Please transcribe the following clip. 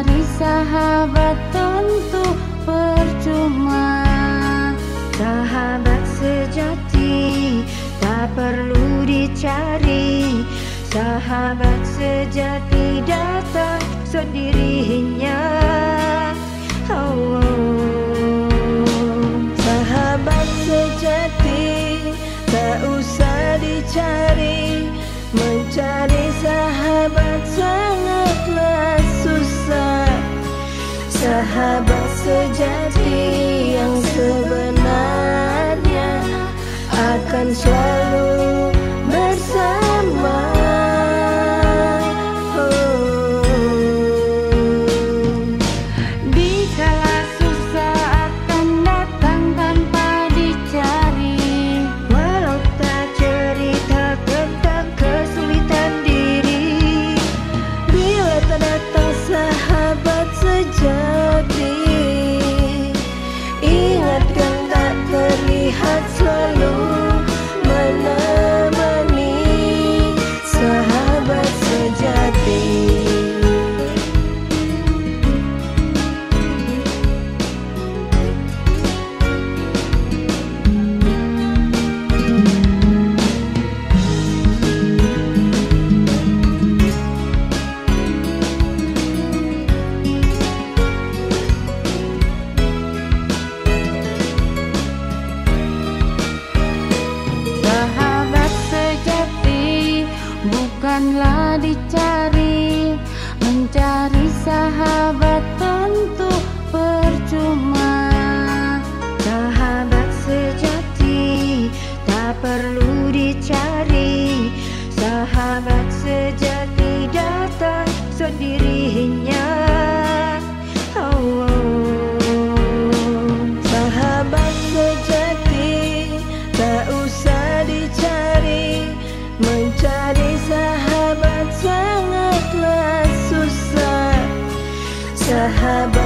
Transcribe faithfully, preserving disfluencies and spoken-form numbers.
Mencari sahabat tentu percuma. Sahabat sejati tak perlu dicari. Sahabat sejati datang sendirinya. Oh, oh. Sahabat sejati tak usah dicari. Mencari sahabat sangatlah susah. Sahabat sejati yang sebenarnya akan selalu bersama. Oh. Dikala susah akan datang tanpa dicari. Walau tak cerita tentang kesulitan diri. Bila tak datang sahabat sejati, ingatkan tak terlihat selalu menemani sahabat sejati. Sahabat sejati bukanlah dicari. Mencari sahabat tentu percuma. Sahabat sejati tak perlu dicari. Sahabat sejati datang sendirinya. Oh, oh. Sahabat sejati tak usah dicari. Mencari sahabat sangatlah susah. Sahabat